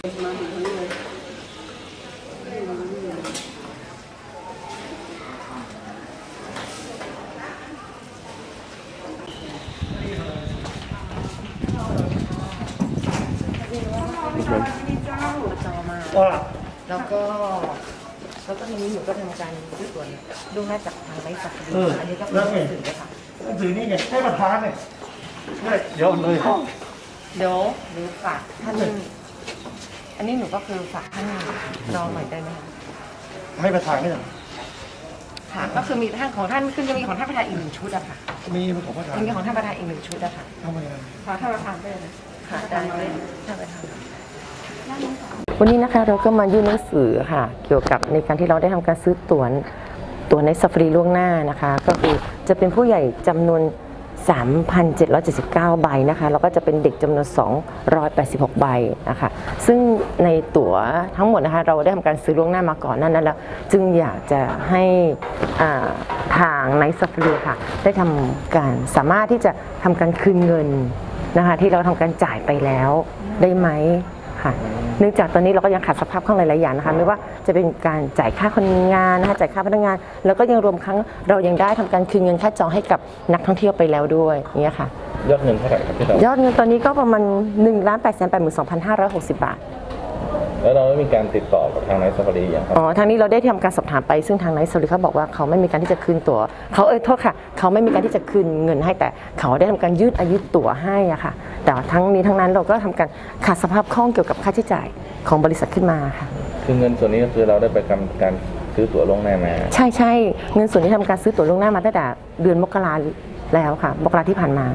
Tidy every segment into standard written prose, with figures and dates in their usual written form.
แล้วก็ทีนี้หนูก็ทำการซื้อตั๋วล่วงหน้าจากทางไลฟ์สดอันนี้ก็เป็นหนังสือค่ะหนังสือนี่ไงให้ประธานเนี่ยเดี๋ยวเลยเดี๋ยวฝากท่านอันนี้หนูก็คือฝากท่านรอหน่อยได้ไหมคะให้ประธานไม่หรอค่ะก็คือมีท่านของท่านคือจะมีของท่านประธานอีก1 ชุดอะค่ะมีของประธานมีของท่านประธานอีก1 ชุดอะค่ะทำไมขอท่านประธานได้เลยค่ะได้ท่านประธานวันนี้นะคะเราก็มายื่นหนังสือค่ะเกี่ยวกับในการที่เราได้ทำการซื้อตั๋วในซาฟารีล่วงหน้านะคะก็คือจะเป็นผู้ใหญ่จำนวน 3,779 ใบนะคะแล้วก็จะเป็นเด็กจำนวน286 ใบนะคะซึ่งในตั๋วทั้งหมดนะคะเราได้ทำการซื้อล่วงหน้ามาก่อนนั้นแล้วจึงอยากจะให้ทางไนท์ซาฟารีค่ะได้ทำการสามารถที่จะทำการคืนเงินนะคะที่เราทำการจ่ายไปแล้วได้ไหมค่ะเนื่องจากตอนนี้เราก็ยังขาดสภาพคล่องหลายๆอย่างนะคะไม่ว่าจะเป็นการจ่ายค่าคนงานนะคะจ่ายค่าพนักงานแล้วก็ยังรวมทั้งเรายังได้ทำการคืนเงินค่าจองให้กับนักท่องเที่ยวไปแล้วด้วยอย่างเงี้ยค่ะยอดเงินเท่าไหร่ครับพี่ดาวยอดเงินตอนนี้ก็ประมาณ1,882,560 บาทแล้วเราได้มีการติดต่อกับทางไนท์ซาฟารีอย่างครับทางนี้เราได้ทำการสอบถามไปซึ่งทางไนท์ซาฟารีเขาบอกว่าเขาไม่มีการที่จะคืนตั๋วเขาโทษค่ะเขาไม่มีการที่จะคืนเงินให้แต่เขาได้ทำการยืดอายุตั๋วให้อะค่ะแต่ทั้งนี้ทั้งนั้นเราก็ทำการขาดสภาพคล่องเกี่ยวกับค่าใช้จ่ายของบริษัทขึ้นมาค่ะคือเงินส่วนนี้ก็คือเราได้ไปทำการซื้อตั๋วล่วงหน้ามาใช่เงินส่วนนี้ทำการซื้อตั๋วล่วงหน้ามาตั้งแต่เดือนมกราแล้วค่ะมกราที่ผ่านมา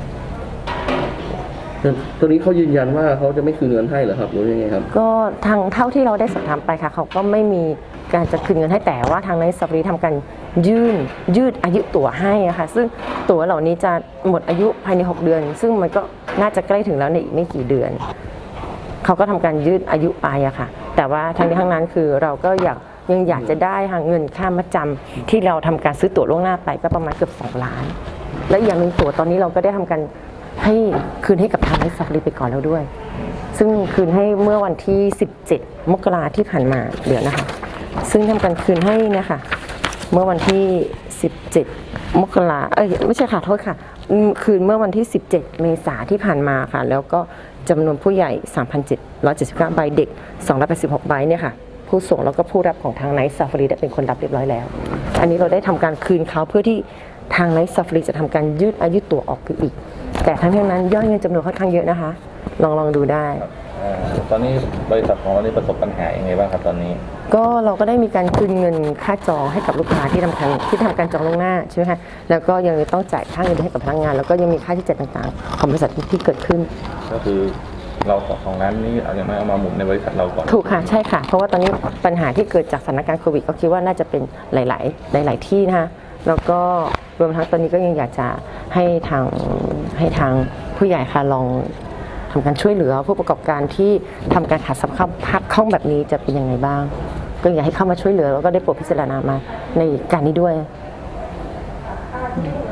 ตอนนี้เขายืนยันว่าเขาจะไม่คืนเงินให้เหรอครับหรือยังไงครับก็ทางเท่าที่เราได้สอบถามไปค่ะเขาก็ไม่มีการจะคืนเงินให้แต่ว่าทางไนท์ซาฟารีทำการยืดอายุตั๋วให้อะค่ะซึ่งตั๋วเหล่านี้จะหมดอายุภายใน6 เดือนซึ่งมันก็น่าจะใกล้ถึงแล้วในอีกไม่กี่เดือนเขาก็ทำการยืดอายุไปอะค่ะแต่ว่าทั้งนี้ทั้งนั้นคือเราก็ยังอยากจะได้เงินค่ามัดจำที่เราทำการซื้อตั๋วล่วงหน้าไปก็ประมาณเกือบ2 ล้านและอย่างหนึ่งตั๋วตอนนี้เราก็ได้ทำการให้คืนให้กับทางไนท์ซาฟารีไปก่อนแล้วด้วยซึ่งคืนให้เมื่อวันที่17 มกราที่ผ่านมาเดี๋ยวนะคะซึ่งทำการคืนให้นะคะเมื่อวันที่17 มกราไม่ใช่ค่ะโทษค่ะคืนเมื่อวันที่17 เมษายนที่ผ่านมาค่ะแล้วก็จำนวนผู้ใหญ่ 3,779 ใบเด็ก286 ใบเนี่ยค่ะผู้ส่งแล้วก็ผู้รับของทางไนท์ซาฟารีได้เป็นคนรับเรียบร้อยแล้วอันนี้เราได้ทำการคืนเขาเพื่อที่ทางไนท์ซาฟารีจะทำการยืดอายุตั๋วออกไปอีกแต่ทั้งนี้นั้นยอดเงินจำนวนค่อนข้างเยอะนะคะลองดูได้ตอนนี้บริษัทของเราได้ประสบปัญหาอย่างไรบ้างครับตอนนี้ก็เราก็ได้มีการคืนเงินค่าจองให้กับลูกค้าที่ทำการจองล่วงหน้าใช่ไหมคะแล้วก็ยังต้องจ่ายค่าเงินให้กับพนักงานแล้วก็ยังมีค่าใช้จ่ายต่างๆของบริษัทที่เกิดขึ้นก็คือเราของนั้นนี่เอาอย่างไรเอามาหมุนในบริษัทเราก่อนถูกค่ะใช่ค่ะเพราะว่าตอนนี้ปัญหาที่เกิดจากสถานการณ์โควิดก็คิดว่าน่าจะเป็นหลายที่นะคะแล้วก็รวมทั้งตอนนี้ก็ยังอยากจะให้ทางผู้ใหญ่ค่ะลองทำการช่วยเหลือผู้ประกอบการที่ทำการขาดสภาพคล่องแบบนี้จะเป็นยังไงบ้างก็อยากให้เข้ามาช่วยเหลือแล้วก็ได้โปรดพิจารณามาในการนี้ด้วย